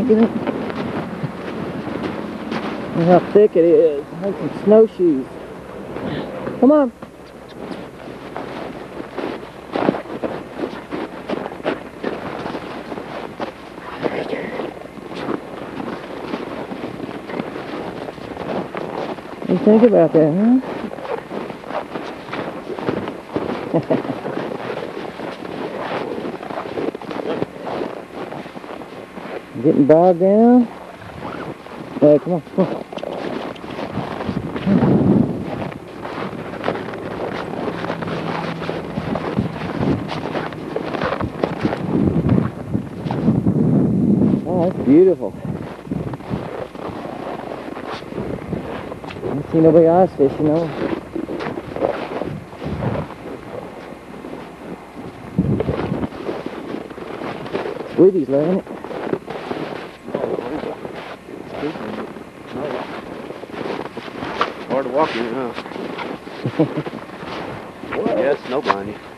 making it. Look how thick it is. Like some snowshoes. Come on. What do you think about that, huh? Getting bogged down. Hey, come on, come on. Oh, that's beautiful. I don't see nobody ice fishing though. Sweetie's loving it. Hard to walk in, huh? Yes, no blinding.